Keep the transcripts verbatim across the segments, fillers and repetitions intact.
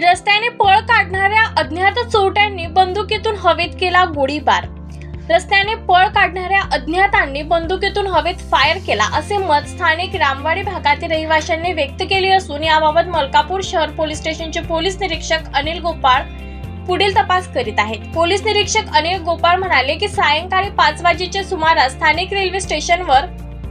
रस्त्याने पळ काढणाऱ्या अज्ञात चोरट्यांनी बंदुकीतून हवेत केला गोळीबार। रस्त्याने पळ काढणाऱ्या अज्ञातांनी बंदुकीतून हवेत फायर केला असे मत स्थानिक रामवाडी भागातील रहिवाशांनी व्यक्त केले असून याबाबत मलकापूर शहर पोलीस स्टेशनचे पोलीस निरीक्षक अनिल गोपाळ पुढील तपास करीत आहेत। पोलीस निरीक्षक अनिल गोपाळ म्हणाले की सायंकाळी पाच वाजेच्या सुमारास स्थानिक रेल्वे स्टेशनवर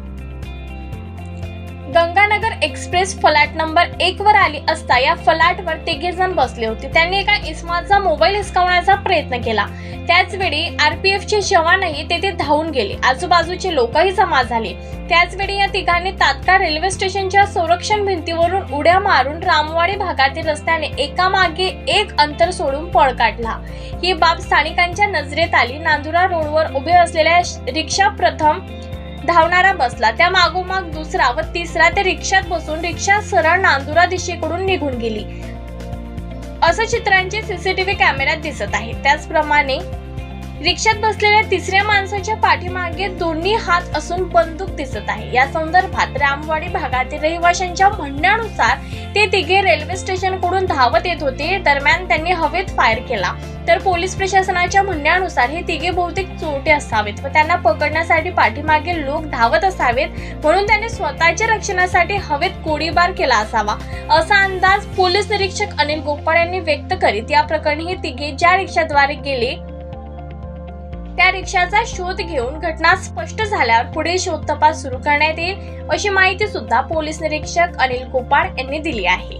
गंगानगर एक्सप्रेस फलाट नंबर एक वर आली असता या फलाटवर तिघे जण बसले होते। त्यांनी एका इसमाचा मोबाईल हिसकावण्याचा प्रयत्न केला। त्याच वेळी आरपीएफचे जवानही तेथे धावून गेले। आजूबाजूचे लोकही जमा झाले। त्याच वेळी या तिघांनी तात्काळ रेल्वे स्टेशनच्या संरक्षण भिंतीवरून उड्या मारून रामवाडी भागातील रस्त्याने एकामागे एक अंतर सोडून पळ काढला। ही बाब स्थानिकांच्या नजरेत आली। नांदुरा रोडवर उभे असलेल्या रिक्षा प्रथम धावणारा बसला, त्या मागोमाग दुसरा व तिसरा ते रिक्षात बसून रिक्षा सरळ नांदुरा दिशेकडून निघून गेली असं चित्रांचे सीसीटीव्ही कॅमेऱ्यात दिसत आहे। त्याचप्रमाणे रिक्षात बसलेल्या तिसऱ्या माणसाच्या पाठीमागे दोन्ही हात असून बंदूक दिसत आहे। या संदर्भात रामवाडी भागातील रहिवाशांच्या म्हणण्यानुसार ते तिघे रेल्वे स्टेशनकडून धावत येत होते। दरम्यान त्यांनी हवेत फायर केला। तर पोलीस प्रशासनाच्या म्हणण्यानुसार हे तिघे बहुतेक चोरटे असावेत व त्यांना पकडण्यासाठी पाठीमागे लोक धावत असावेत म्हणून त्यांनी स्वतःच्या रक्षणासाठी हवेत गोळीबार केला असावा असा अंदाज पोलीस निरीक्षक अनिल गोपाळ यांनी व्यक्त करीत या प्रकरणी हे तिघे ज्या रिक्षाद्वारे गेले त्या रिक्षाचा शोध घेऊन घटना स्पष्ट झाल्यावर पुढील शोध तपास सुरू करण्यात येईल अशी माहिती सुद्धा पोलीस निरीक्षक अनिल गोपाळ यांनी दिली आहे।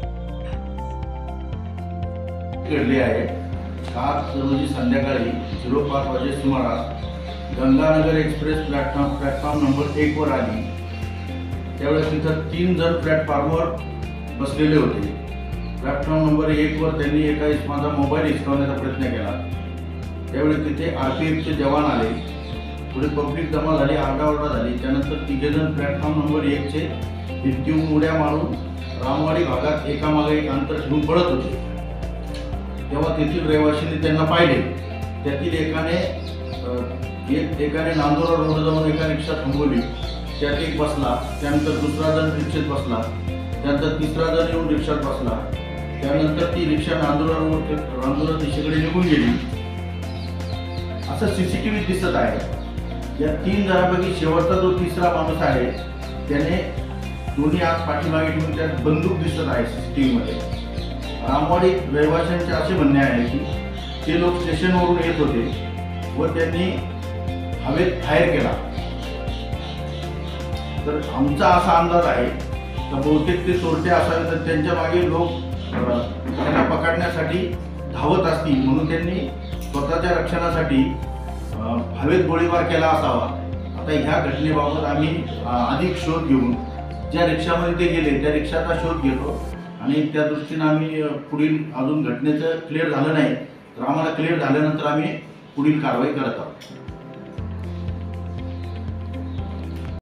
आज रोजी संध्याकाळी झिरो पाच वाजे सुमारास Ganganagar express platform platform number एक वर आली। त्यावेळेस तिथं तीन जण प्लॅटफॉर्मवर बसलेले होते। प्लॅटफॉर्म नंबर एक वर त्यांनी एका इसमाचा मोबाईल हिसकावण्याचा प्रयत्न केला। त्यावेळी तिथे आरपीएफचे जवान आले। पुढे पब्लिक जमा झाली, आरडाओरडा झाली। त्यानंतर तिघे जण प्लॅटफॉर्म नंबर एक चे भिंतीहून उड्या मारून रामवाडी भागात एकामागे एक अंतर ठेवून पळत होते। तेव्हा तेथील रहिवाशांनी त्यांना पाहिले। त्यातील एकाने एक एकाने नांदुरा रोड जाऊन एका रिक्षा थांबवली, त्यात एक बसला। त्यानंतर दुसरा जण रिक्षेत बसला। त्यानंतर तिसरा जण येऊन रिक्षात बसला। त्यानंतर ती रिक्षा नांदुरा रोड नांदुरा दिशेकडे निघून गेली असं सीसीटीव्ही दिसत आहे। या तीन जणांपैकी शेवटचा जो तिसरा माणूस आहे त्याने दोन्ही हात पाठीमागे ठेवून त्यात बंदूक दिसत आहे सीसीटीव्ही मध्ये। रामवाडी रहिवाशांचे असे म्हणणे आहे की ते लोक स्टेशनवरून येत होते व त्यांनी हवेत फायर केला। तर आमचा असा अंदाज आहे तर बहुतेक ते चोरटे असावे, तर त्यांच्या मागे लोक त्यांना पकडण्यासाठी धावत असतील म्हणून त्यांनी स्वतःच्या रक्षणासाठी हवेत गोळीबार केला असावा। आता ह्या घटनेबाबत आम्ही अधिक शोध घेऊन ज्या रिक्षामध्ये ते गेले त्या रिक्षाचा शोध घेतो आणि त्या दृष्टीने आम्ही पुढील अजून घटनेचं क्लिअर झालं नाही तर आम्हाला क्लिअर झाल्यानंतर आम्ही पुढील कारवाई करत आहोत।